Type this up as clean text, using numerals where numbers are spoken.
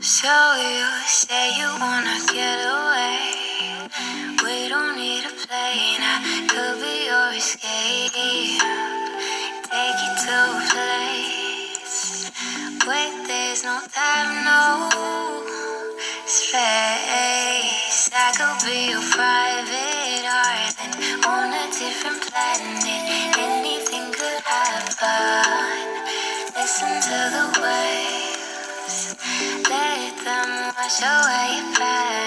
So you say you wanna get away. We don't need a plane, I could be your escape. Take you to a place where there's no time, no space. I could be your private island on a different planet. Anything could happen. Listen to the waves, let them wash away your past.